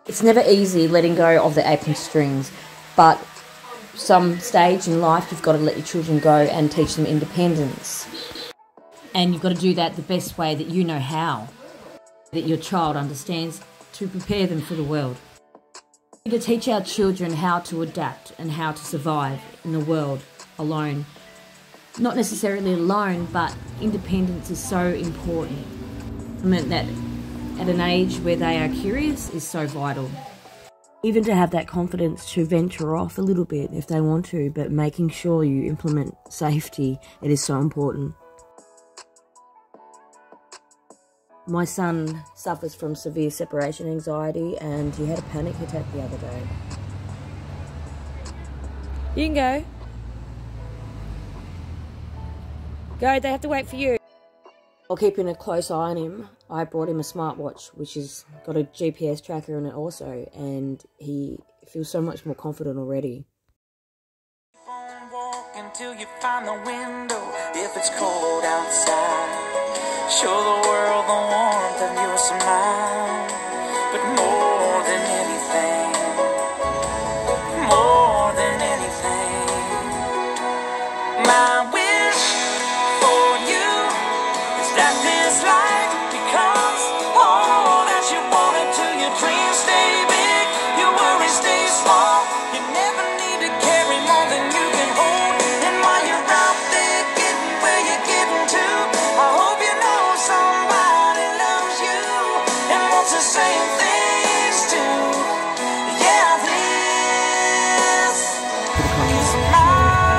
It's never easy letting go of the apron strings, but some stage in life you've got to let your children go and teach them independence. And you've got to do that the best way that you know how, that your child understands, to prepare them for the world. To teach our children how to adapt and how to survive in the world alone. Not necessarily alone, but independence is so important. I mean, that at an age where they are curious is so vital. Even to have that confidence to venture off a little bit if they want to, but making sure you implement safety, it is so important. My son suffers from severe separation anxiety and he had a panic attack the other day. You can go. Go, they have to wait for you. While keeping a close eye on him, I brought him a smartwatch, which has got a GPS tracker in it also, and he feels so much more confident already. Walk until you find the window if it's cold outside. Show the world the warmth of your smile, but more than anything, my wish for you is that this life becomes all that you want it to. Your dreams stay big, your worries stay small. You never need to carry more than you can hold. And while you're out there getting where you're getting to, I hope you know somebody loves you and wants the same things too. Yeah, this is my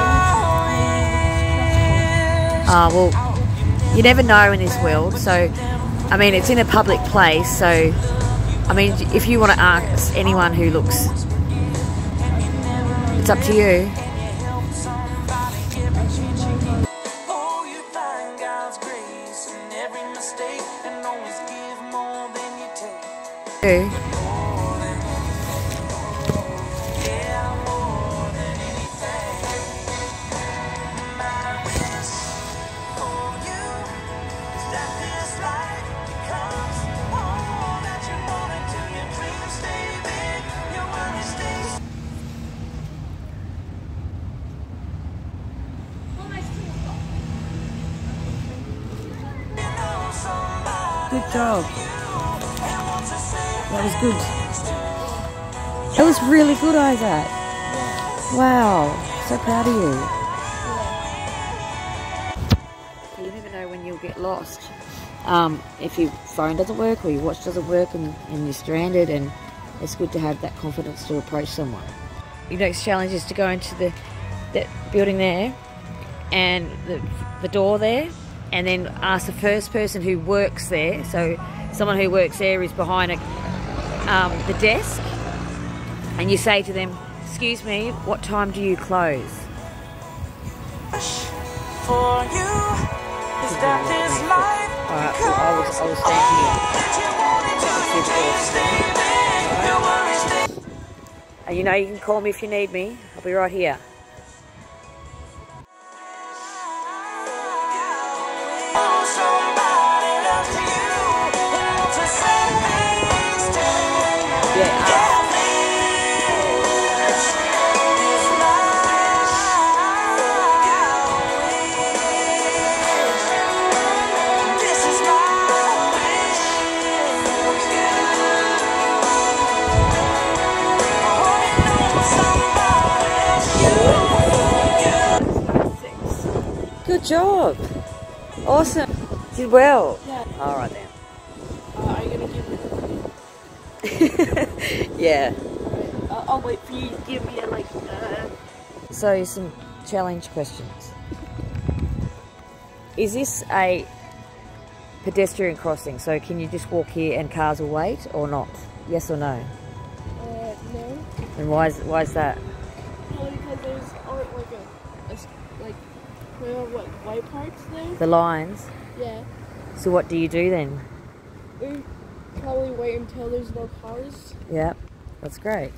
Well, you never know in this world, so, I mean, it's in a public place, so, I mean, if you want to ask anyone who looks, it's up to you. Oh, you find God's grace in every mistake and always give more than you take. Good job. That was good. That was really good, Isaac. Wow. So proud of you. You never know when you'll get lost. If your phone doesn't work or your watch doesn't work and you're stranded, and it's good to have that confidence to approach someone. Your next challenge is to go into that building there and the door there, and then ask the first person who works there, so someone who works there is behind the desk, and you say to them, "Excuse me, what time do you close?" For you, is that this life? Alright, I will stand here. And you know you can call me if you need me. I'll be right here. Good job. Awesome. Did well. Yeah. All right then. Are you going to give me Yeah. I'll wait for you to give me a, So some challenge questions. Is this a pedestrian crossing? So can you just walk here and cars will wait or not? Yes or no? No. And why is that? Probably because there's aren't what white parts there. The lines? Yeah. So what do you do then? We probably wait until there's no cars. Yeah, that's great.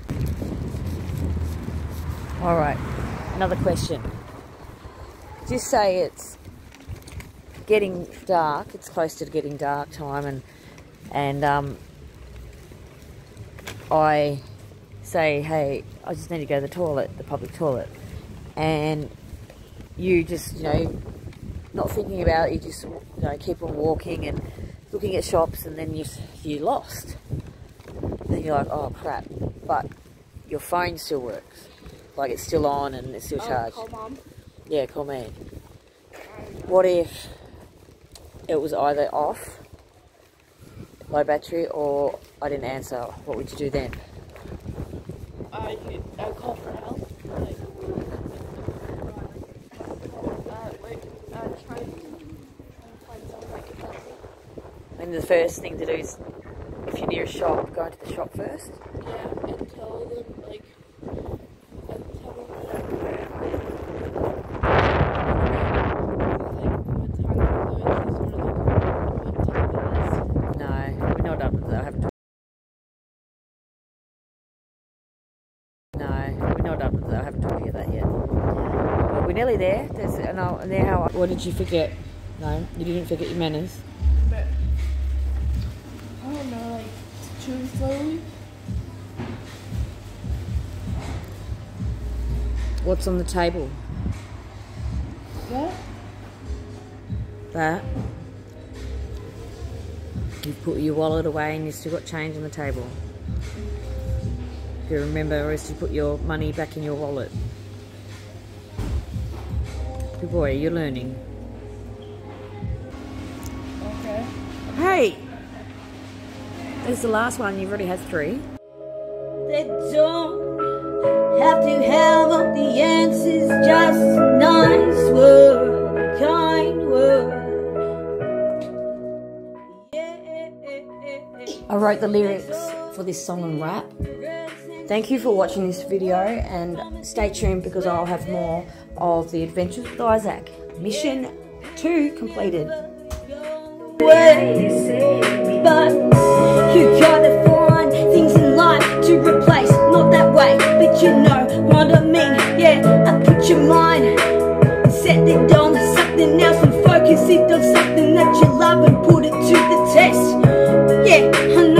All right, another question. Just say it's getting dark, it's close to getting dark time, and I say, hey, I just need to go to the toilet, the public toilet, and you just, you know, not thinking about it, you just, you know, keep on walking and looking at shops, and then you're lost. Then you're like, oh crap, but your phone still works. Like it's still on and it's still charged. Call Mom. Yeah, call me. What if it was either off, low battery, or I didn't answer? What would you do then? I'd call for help. Like, try and find someone that can help me. And the first thing to do is, if you're near a shop, go into the shop first. Yeah, and tell them, like, No, we're not done with that. I haven't. No, we're not done with that. I haven't told you that yet. But we're nearly there. What did you forget? No, you didn't forget your manners. But I don't know, like chewing slowly. What's on the table? What? That. You've put your wallet away and you've still got change on the table. If you remember, or else you put your money back in your wallet. Good boy, you're learning. Okay. Hey! That's the last one, you've already had 3. They don't have to have all the answers, just a nice word, a kind word. I wrote the lyrics for this song on rap. Thank you for watching this video, and stay tuned because I'll have more of the Adventures with Isaac. Mission 2 completed. But you gotta find things in life to replace, not that way, but you know what I mean. Yeah, I put your mind and set it on something else and focus it on something that you love and put it to the test. Yeah, I